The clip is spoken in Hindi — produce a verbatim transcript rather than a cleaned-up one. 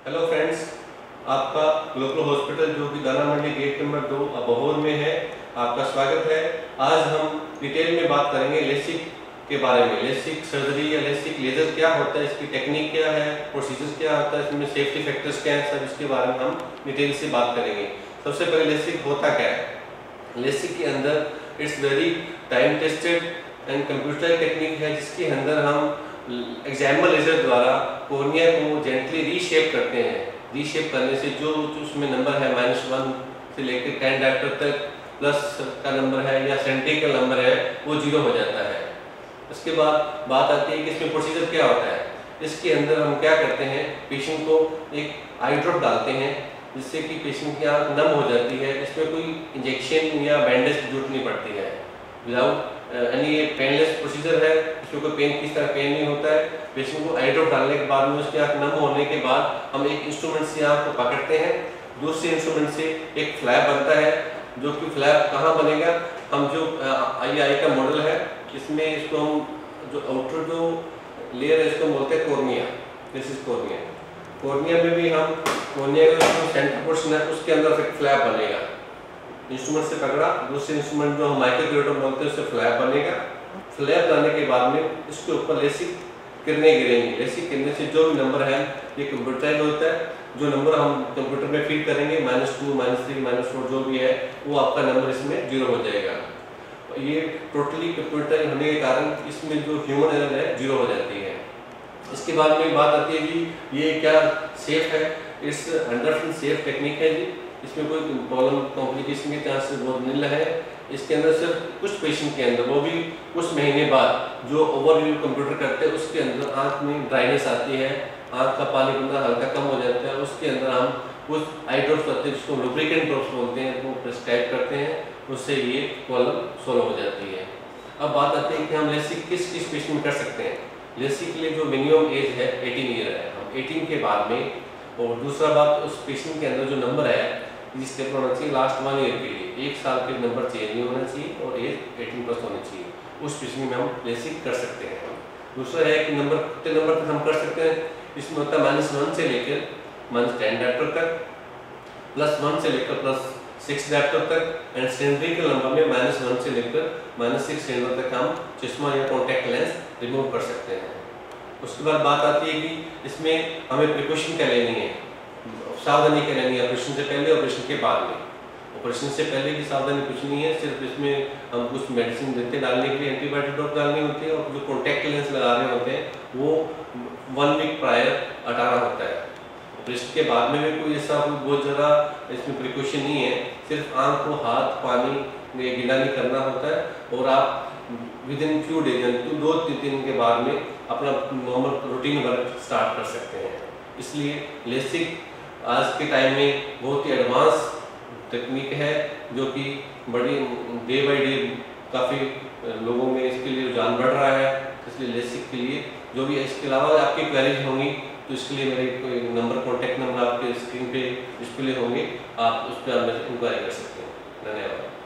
हेलो फ्रेंड्स, आपका लोकल हॉस्पिटल जो कि दाना मंडी गेट नंबर दो अबोहर में है, आपका स्वागत है। आज हम डिटेल में बात करेंगे लेसिक के बारे में। लेसिक सर्जरी या लेसिक लेजर क्या होता है, इसकी टेक्निक क्या है, प्रोसीजर क्या होता है, इसमें सेफ्टी फैक्टर्स क्या हैं, सब इसके बारे में हम डिटेल से बात करेंगे। सबसे पहले लेसिक होता क्या है। लेसिक के अंदर it's very time tested and computer technique है, जिसके अंदर हम एग्जाम्बल लेजर द्वारा कॉर्निया को जेंटली रीशेप करते हैं। रीशेप करने से जो, जो उसमें नंबर है माइनस वन से लेकर टेन डायप्टर तक प्लस का नंबर है या सेंटिकल नंबर है, वो जीरो हो जाता है। इसके बाद बात आती है कि इसमें प्रोसीजर क्या होता है। इसके अंदर हम क्या करते हैं, पेशेंट को एक आई ड्रॉप डालते हैं जिससे कि पेशेंट की आँख नम हो जाती है। इसमें कोई इंजेक्शन या बैंडेज की जरूरत नहीं पड़ती है। विदाउट यानी ये पेनलेस प्रोसीजर है, इसमें कोई पेन किस तरह पेन नहीं होता है। पेशेंट को आई ड्रॉप डालने के बाद में उसकी आँख नम होने के बाद हम एक इंस्ट्रूमेंट से आँख को पकड़ते हैं, दूसरे इंस्ट्रूमेंट से एक फ्लैप बनता है, जो कि फ्लैप कहाँ बनेगा, हम जो आई आई का मॉडल है इसमें इसको हम जो आउटर जो लेयर है इसको बोलते हैं cornea. This is cornea. Cornea में भी हम कॉर्निया का जो सेंटर पोर्शन है उसके अंदर एक फ्लैप बनेगा। इंस्ट्रूमेंट से पकड़ा, दूसरे इंस्ट्रूमेंट जो हम माइक्रोक्यूरेटर बोलते हैं उससे फ्लैप बनेगा। फ्लैप लाने के बाद में इसके ऊपर लेसिक किरणें गिरेंगी। लेसिक किरणें से जो भी नंबर है ये कंप्यूटराइज होता है। जो नंबर हम कंप्यूटर में फीड करेंगे minus two minus three minus four जो भी है वो आपका नंबर इसमें जीरो हो जाएगा। ये टोटली कंप्यूटर होने के कारण इसमें जो ह्यूमन एरर है जीरो हो जाती है। इसके बाद में बात आती है कि ये क्या सेफ है। It's hundred percent safe technique है जी। इसमें कोई प्रॉब्लम कॉम्प्लिकेशन के चांसेस बहुत नील है। इसके अंदर सिर्फ कुछ पेशेंट के अंदर, वो भी कुछ महीने बाद जो ओवरव्यू कंप्यूटर करते हैं उसके अंदर आँख में ड्राइनेस आती है, आँख का पानी बनना हल्का कम हो जाता है। उसके अंदर हम कुछ आई ड्रॉप्स करते हैं जिसको लुब्रिकेंट ड्रॉप्स बोलते हैं, वो प्रिस्क्राइब करते हैं, उससे ये प्रॉब्लम सॉल्व हो जाती है। अब बात आती है कि हम लेसिक किस किस पेशेंट में कर सकते हैं। लेसिक के लिए जो मिनिमम एज है एटीन ईयर है, हम एटीन के बाद में। और दूसरा बात, उस पेशेंट के अंदर जो नंबर है इस स्टेप होना चाहिए लास्ट वन ईयर के लिए, एक साल के नंबर चेंज नहीं होना चाहिए और एज एटीन प्लस होनी चाहिए। उस पेशेंट में हम लेसिक कर सकते हैं। दूसरा है कि नंबर कितने नंबर तक हम कर सकते हैं। इसमें होता है माइनस वन से लेकर माइनस टेन डायप्टर तक, प्लस वन से लेकर प्लस सिक्स डायप्टर तक एंड सेंट्रिकल नंबर में माइनस वन से लेकर माइनस सिक्स सेंटर तक हम चश्मा या कॉन्टैक्ट लेंस रिमूव कर सकते हैं। उसके बाद बात आती है कि इसमें हमें प्रिकॉशन क्या लेनी है, सावधानी क्या लेनी है ऑपरेशन से पहले ऑपरेशन के बाद में। ऑपरेशन से पहले की सावधानी कुछ नहीं है, सिर्फ इसमें हम कुछ मेडिसिन देते डालने के लिए एंटीबायोटिक ड्रॉप डालनी होती है और जो कॉन्टैक्ट लेंस लगा रहे होते हैं वो वन वीक प्रायर हटाना होता है। ऑपरेशन के बाद में भी कोई ऐसा कोई बहुत ज़्यादा इसमें प्रिकॉशन नहीं है, सिर्फ आँख को हाथ पानी में गीला नहीं करना होता है और आप विद इन फ्यू डेज यानी तो दो तीन दिन के बाद में अपना नॉर्मल रूटीन वर्क स्टार्ट कर सकते हैं। इसलिए लेसिक आज के टाइम में बहुत ही एडवांस टेक्निक है, जो कि बड़ी डे बाई डे काफ़ी लोगों में इसके लिए रुझान बढ़ रहा है। इसलिए लेसिक के लिए जो भी इसके अलावा आपकी क्वेरीज होंगी तो इसके लिए मेरे कोई नंबर कॉन्टैक्ट नंबर आपके स्क्रीन पे डिस्प्ले होंगे, आप उस पर इंक्वायरी कर सकते हैं। धन्यवाद।